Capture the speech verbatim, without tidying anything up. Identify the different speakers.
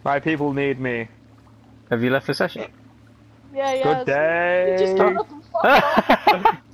Speaker 1: My people need me.
Speaker 2: Have you left the session?
Speaker 3: Yeah, yeah.
Speaker 1: Good day.
Speaker 3: Just got up and fucked off.